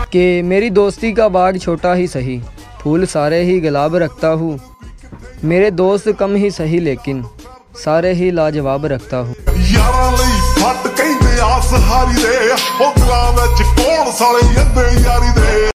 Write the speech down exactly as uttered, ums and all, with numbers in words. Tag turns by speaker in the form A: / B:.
A: कि मेरी दोस्ती का बाग छोटा ही सही, फूल सारे ही गुलाब रखता हूँ। मेरे दोस्त कम ही सही लेकिन सारे ही लाजवाब रखता हूँ।
B: यारां लई फट कहंदे आस हारी दे, ओ गलां विच कौन साले यंदे यारी दे।